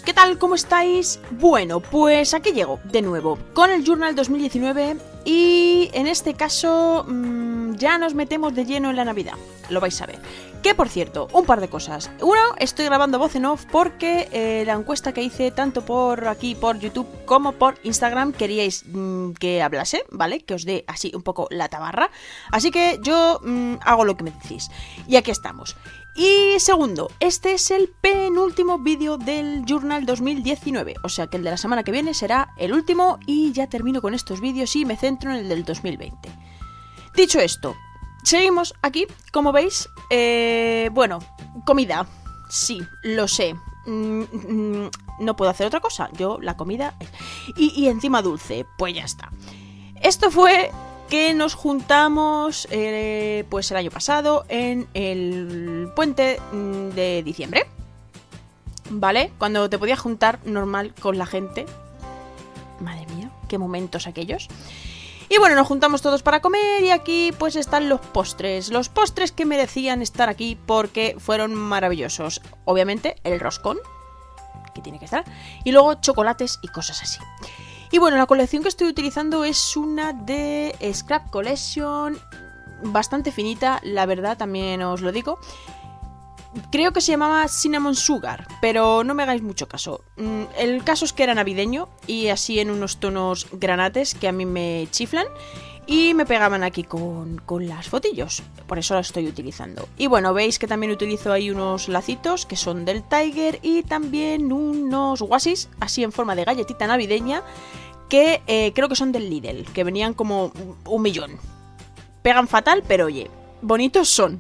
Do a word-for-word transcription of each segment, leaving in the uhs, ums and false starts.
¿qué tal? ¿Cómo estáis? Bueno, pues aquí llego de nuevo con el Journal dos mil diecinueve y en este caso mmm, ya nos metemos de lleno en la Navidad, lo vais a ver. Que por cierto, un par de cosas. Uno, estoy grabando voz en off porque eh, la encuesta que hice tanto por aquí, por YouTube, como por Instagram, queríais mmm, que hablase, ¿vale? Que os dé así un poco la tabarra. Así que yo mmm, hago lo que me decís. Y aquí estamos. Y segundo, este es el penúltimo vídeo del Journal dos mil diecinueve, o sea que el de la semana que viene será el último y ya termino con estos vídeos y me centro en el del dos mil veinte. Dicho esto, seguimos aquí, como veis, eh, bueno, comida, sí, lo sé, mm, mm, no puedo hacer otra cosa, yo la comida, y, y encima dulce, pues ya está. Esto fue que nos juntamos eh, pues el año pasado en el puente de diciembre, ¿vale? Cuando te podías juntar normal con la gente. Madre mía, qué momentos aquellos. Y bueno, nos juntamos todos para comer y aquí pues están los postres. Los postres que merecían estar aquí porque fueron maravillosos. Obviamente el roscón, que tiene que estar, y luego chocolates y cosas así. Y bueno, la colección que estoy utilizando es una de Scrap Collection, bastante finita, la verdad, también os lo digo. Creo que se llamaba Cinnamon Sugar, pero no me hagáis mucho caso. El caso es que era navideño y así en unos tonos granates que a mí me chiflan y me pegaban aquí con, con las fotillos, por eso la estoy utilizando. Y bueno, veis que también utilizo ahí unos lacitos que son del Tiger y también unos wasis, así en forma de galletita navideña, que eh, creo que son del Lidl, que venían como un millón. Pegan fatal, pero oye, bonitos son.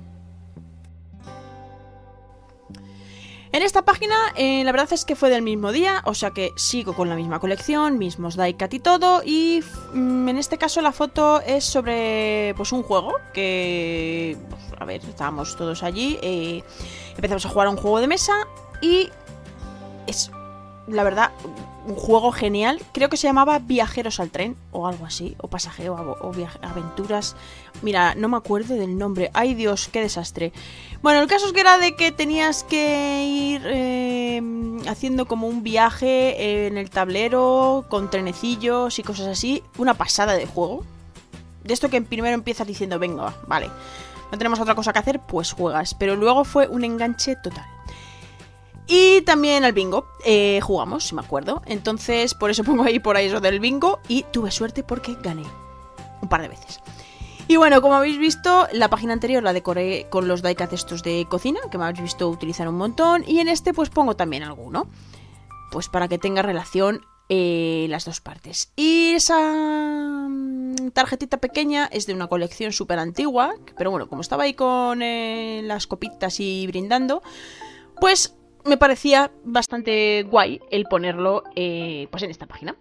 En esta página, eh, la verdad es que fue del mismo día, o sea que sigo con la misma colección, mismos die-cut y todo, y mm, en este caso la foto es sobre pues un juego que, pues, a ver, estábamos todos allí, eh, empezamos a jugar a un juego de mesa y es, la verdad, un juego genial. Creo que se llamaba Viajeros al Tren o algo así, o Pasajero o, o Aventuras. Mira, no me acuerdo del nombre. Ay Dios, qué desastre. Bueno, el caso es que era de que tenías que ir eh, haciendo como un viaje en el tablero con trenecillos y cosas así. Una pasada de juego. De esto que primero empiezas diciendo, venga, vale, no tenemos otra cosa que hacer, pues juegas. Pero luego fue un enganche total. Y también al bingo, eh, jugamos, si me acuerdo. Entonces, por eso pongo ahí por ahí eso del bingo. Y tuve suerte porque gané un par de veces. Y bueno, como habéis visto, la página anterior la decoré con los die-cut estos de cocina, que me habéis visto utilizar un montón. Y en este pues pongo también alguno, pues para que tenga relación eh, las dos partes. Y esa tarjetita pequeña es de una colección súper antigua. Pero bueno, como estaba ahí con eh, las copitas y brindando, pues me parecía bastante guay el ponerlo eh, pues en esta página.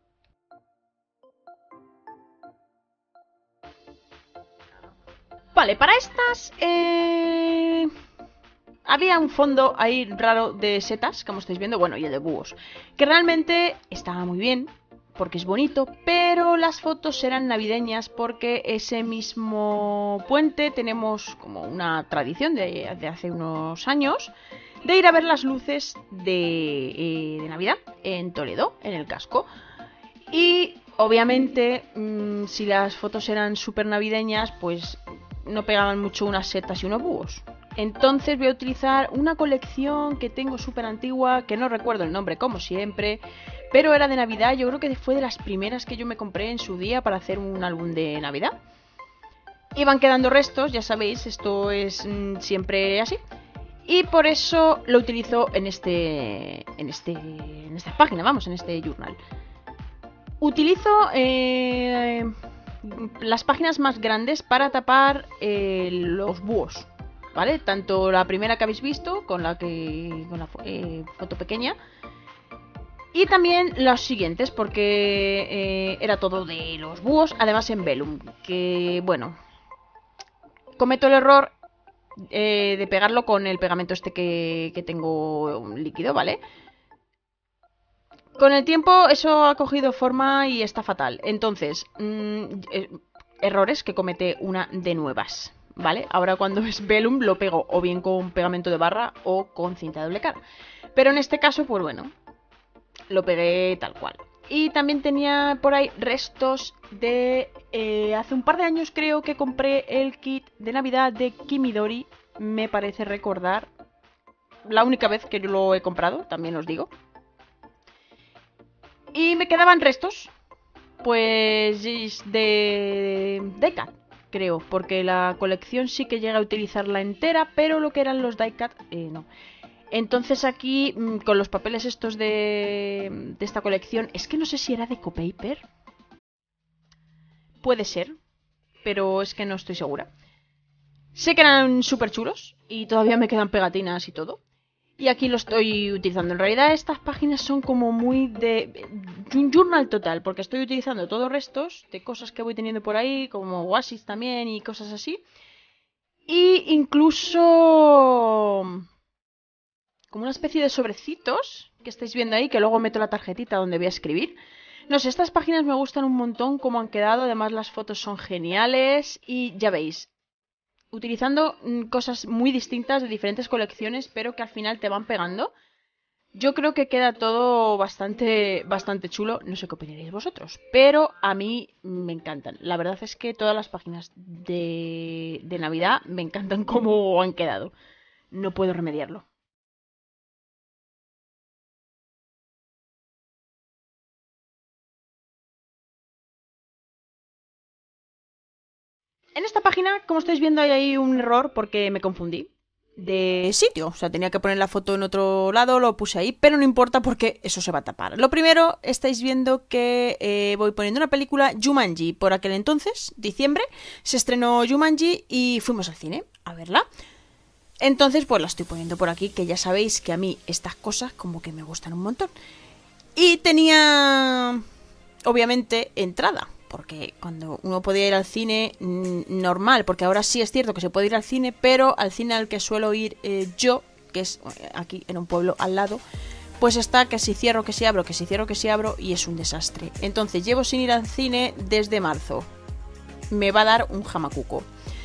Vale, para estas eh, había un fondo ahí raro de setas, como estáis viendo, bueno, y el de búhos, que realmente estaba muy bien, porque es bonito, pero las fotos eran navideñas porque ese mismo puente tenemos como una tradición de, de hace unos años de ir a ver las luces de, eh, de Navidad en Toledo, en el casco. Y obviamente, mmm, si las fotos eran súper navideñas, pues no pegaban mucho unas setas y unos búhos. Entonces voy a utilizar una colección que tengo súper antigua, que no recuerdo el nombre como siempre, pero era de Navidad. Yo creo que fue de las primeras que yo me compré en su día para hacer un álbum de Navidad. Iban quedando restos, ya sabéis, esto es mmm, siempre así. Y por eso lo utilizo en este, en este, en esta página, vamos, en este journal. Utilizo eh, las páginas más grandes para tapar eh, los búhos, ¿vale? Tanto la primera que habéis visto, con la que con la eh, foto pequeña, y también los siguientes, porque eh, era todo de los búhos, además en vellum, que bueno, cometo el error Eh, de pegarlo con el pegamento este que, que tengo líquido, ¿vale? Con el tiempo eso ha cogido forma y está fatal. Entonces, mmm, eh, errores que comete una de nuevas, ¿vale? Ahora cuando es vellum lo pego o bien con pegamento de barra o con cinta de doble cara. Pero en este caso, pues bueno, lo pegué tal cual. Y también tenía por ahí restos de... Eh, hace un par de años creo que compré el kit de Navidad de Kimidori. Me parece recordar. La única vez que yo lo he comprado, también os digo. Y me quedaban restos. Pues de die-cut, creo. Porque la colección sí que llega a utilizarla entera. Pero lo que eran los die-cut, eh, no. Entonces aquí, con los papeles estos de, de esta colección, es que no sé si era de Ecopaper. Puede ser, pero es que no estoy segura. Sé que eran súper chulos y todavía me quedan pegatinas y todo. Y aquí lo estoy utilizando. En realidad estas páginas son como muy de un journal total, porque estoy utilizando todos restos de cosas que voy teniendo por ahí, como Oasis también y cosas así. Y incluso... como una especie de sobrecitos que estáis viendo ahí, que luego meto la tarjetita donde voy a escribir. No sé, estas páginas me gustan un montón cómo han quedado, además las fotos son geniales y ya veis, utilizando cosas muy distintas de diferentes colecciones, pero que al final te van pegando. Yo creo que queda todo bastante, bastante chulo, no sé qué opinaréis vosotros, pero a mí me encantan. La verdad es que todas las páginas de, de Navidad me encantan cómo han quedado. No puedo remediarlo. En esta página, como estáis viendo, hay ahí un error porque me confundí de sitio. O sea, tenía que poner la foto en otro lado, lo puse ahí, pero no importa porque eso se va a tapar. Lo primero, estáis viendo que eh, voy poniendo una película, Jumanji. Por aquel entonces, diciembre, se estrenó Jumanji y fuimos al cine a verla. Entonces, pues la estoy poniendo por aquí, que ya sabéis que a mí estas cosas como que me gustan un montón. Y tenía, obviamente, entrada. Porque cuando uno podía ir al cine normal, porque ahora sí es cierto que se puede ir al cine, pero al cine al que suelo ir eh, yo, que es aquí en un pueblo al lado, pues está que si cierro, que si abro, que si cierro, que si abro, y es un desastre. Entonces llevo sin ir al cine desde marzo. Me va a dar un jamacuco.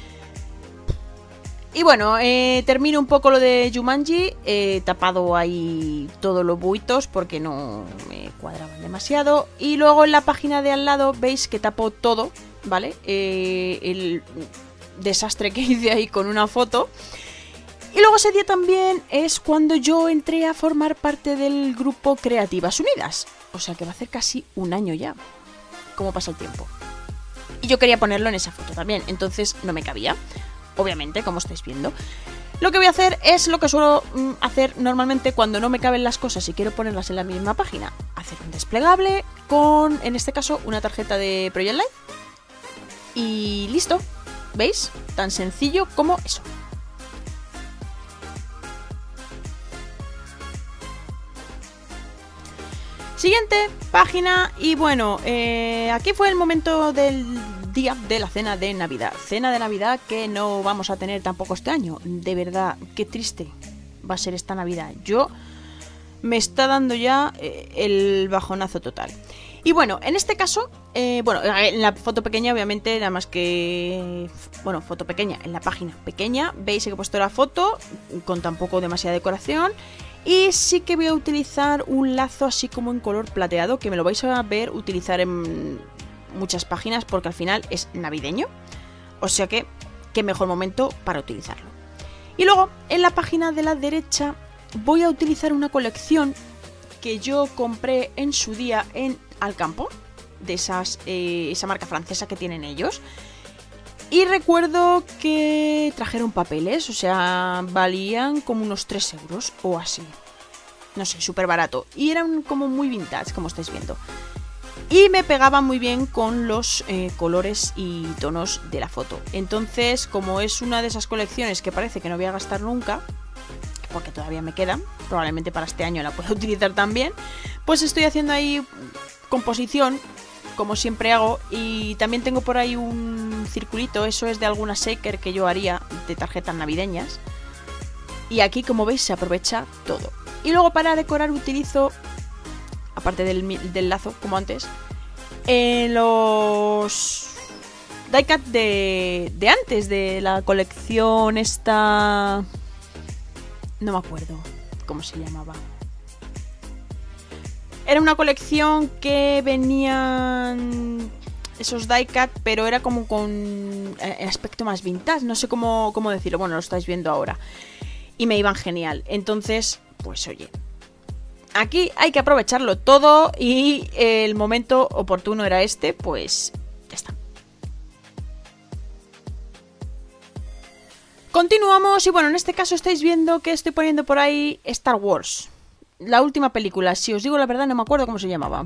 Y bueno, eh, termino un poco lo de Jumanji, he tapado ahí todos los buitos porque no me cuadraban demasiado. Y luego en la página de al lado veis que tapo todo, ¿vale? Eh, el desastre que hice ahí con una foto. Y luego ese día también es cuando yo entré a formar parte del grupo Creativas Unidas. O sea que va a hacer casi un año ya. ¿Cómo pasa el tiempo? Y yo quería ponerlo en esa foto también, entonces no me cabía. Obviamente, como estáis viendo. Lo que voy a hacer es lo que suelo mm, hacer normalmente cuando no me caben las cosas y quiero ponerlas en la misma página. Hacer un desplegable con, en este caso, una tarjeta de Project Live. Y listo. ¿Veis? Tan sencillo como eso. Siguiente página. Y bueno, eh, aquí fue el momento del día de la cena de Navidad. Cena de Navidad que no vamos a tener tampoco este año. De verdad, qué triste va a ser esta Navidad. Yo me está dando ya eh, el bajonazo total. Y bueno, en este caso, eh, bueno, en la foto pequeña obviamente, nada más que... Bueno, foto pequeña, en la página pequeña, veis que he puesto la foto con tampoco demasiada decoración. Y sí que voy a utilizar un lazo así como en color plateado, que me lo vais a ver utilizar en muchas páginas porque al final es navideño. O sea que, qué mejor momento para utilizarlo. Y luego, en la página de la derecha, voy a utilizar una colección que yo compré en su día en Alcampo, de esas, eh, esa marca francesa que tienen ellos. Y recuerdo que trajeron papeles, o sea, valían como unos tres euros o así. No sé, súper barato. Y eran como muy vintage, como estáis viendo. Y me pegaban muy bien con los eh, colores y tonos de la foto. Entonces, como es una de esas colecciones que parece que no voy a gastar nunca, porque todavía me quedan, probablemente para este año la pueda utilizar también, pues estoy haciendo ahí composición, como siempre hago, y también tengo por ahí un circulito, eso es de alguna shaker que yo haría de tarjetas navideñas. Y aquí, como veis, se aprovecha todo. Y luego para decorar utilizo, aparte del, del lazo, como antes, eh, los die-cut de, de antes, de la colección esta... No me acuerdo cómo se llamaba. Era una colección que venían esos die-cut, pero era como con aspecto más vintage, no sé cómo, cómo decirlo, bueno, lo estáis viendo ahora. Y me iban genial, entonces, pues oye, aquí hay que aprovecharlo todo y el momento oportuno era este, pues ya está. Continuamos y bueno, en este caso estáis viendo que estoy poniendo por ahí Star Wars. La última película, si os digo la verdad no me acuerdo cómo se llamaba.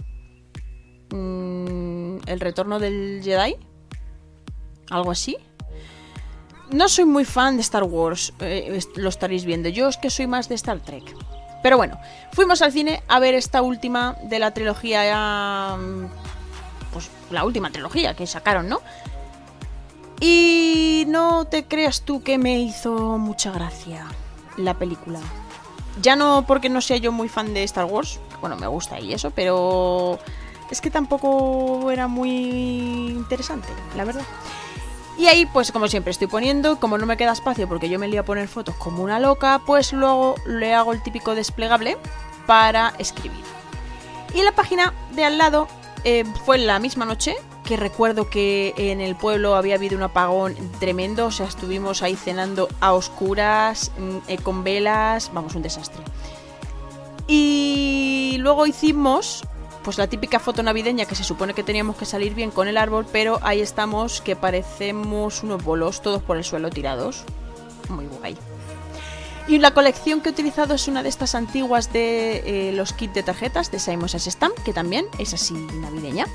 Mm, ¿El retorno del Jedi? ¿Algo así? No soy muy fan de Star Wars, eh, lo estaréis viendo. Yo es que soy más de Star Trek. Pero bueno, fuimos al cine a ver esta última de la trilogía... Pues la última trilogía que sacaron, ¿no? Y no te creas tú que me hizo mucha gracia la película. Ya no porque no sea yo muy fan de Star Wars, bueno, me gusta y eso, pero es que tampoco era muy interesante, la verdad. Y ahí, pues como siempre estoy poniendo, como no me queda espacio porque yo me lío a poner fotos como una loca, pues luego le hago el típico desplegable para escribir. Y la página de al lado eh, fue la misma noche, que recuerdo que en el pueblo había habido un apagón tremendo, o sea, estuvimos ahí cenando a oscuras, eh, con velas, vamos, un desastre. Y luego hicimos pues la típica foto navideña que se supone que teníamos que salir bien con el árbol, pero ahí estamos que parecemos unos bolos todos por el suelo tirados. Muy guay. Y la colección que he utilizado es una de estas antiguas de eh, los kits de tarjetas de Simon Says Stamp, que también es así navideña.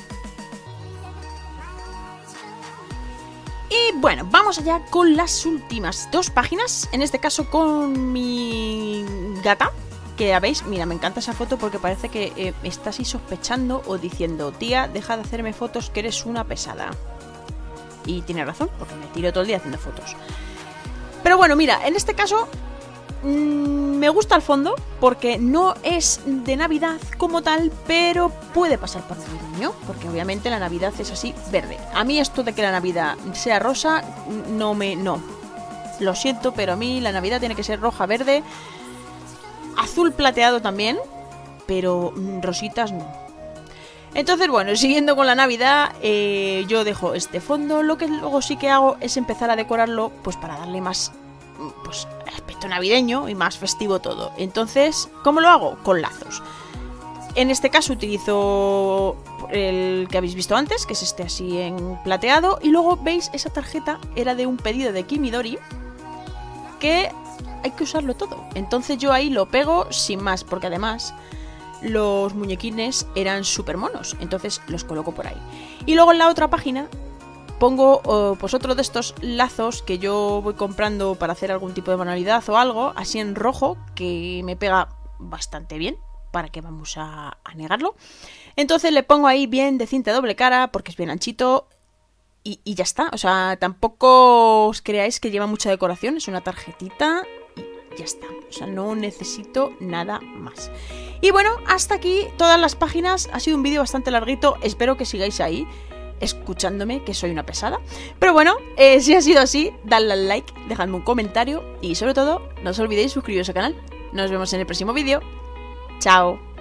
Y bueno, vamos allá con las últimas dos páginas, en este caso con mi gata, que ya veis, mira, me encanta esa foto porque parece que eh, está así sospechando o diciendo, tía, deja de hacerme fotos que eres una pesada. Y tiene razón, porque me tiro todo el día haciendo fotos. Pero bueno, mira, en este caso mmm, me gusta el fondo porque no es de Navidad como tal, pero puede pasar por navideño, porque obviamente la Navidad es así verde. A mí esto de que la Navidad sea rosa, no me... no. Lo siento, pero a mí la Navidad tiene que ser roja, verde, azul plateado también, pero mmm, rositas no. Entonces, bueno, siguiendo con la Navidad, eh, yo dejo este fondo. Lo que luego sí que hago es empezar a decorarlo, pues para darle más, pues, aspecto navideño y más festivo todo. Entonces, ¿cómo lo hago? Con lazos. En este caso utilizo el que habéis visto antes, que es este así en plateado. Y luego, ¿veis? Esa tarjeta era de un pedido de Kimidori, que hay que usarlo todo. Entonces yo ahí lo pego sin más, porque además los muñequines eran súper monos, entonces los coloco por ahí. Y luego en la otra página pongo oh, pues otro de estos lazos que yo voy comprando para hacer algún tipo de manualidad o algo, así en rojo, que me pega bastante bien, para que vamos a, a negarlo. Entonces le pongo ahí bien de cinta doble cara, porque es bien anchito, y, y ya está. O sea, tampoco os creáis que lleva mucha decoración, es una tarjetita y ya está. O sea, no necesito nada más. Y bueno, hasta aquí todas las páginas. Ha sido un vídeo bastante larguito. Espero que sigáis ahí escuchándome, que soy una pesada. Pero bueno, eh, si ha sido así, dadle al like, dejadme un comentario y sobre todo, no os olvidéis suscribiros al canal. Nos vemos en el próximo vídeo. Chao.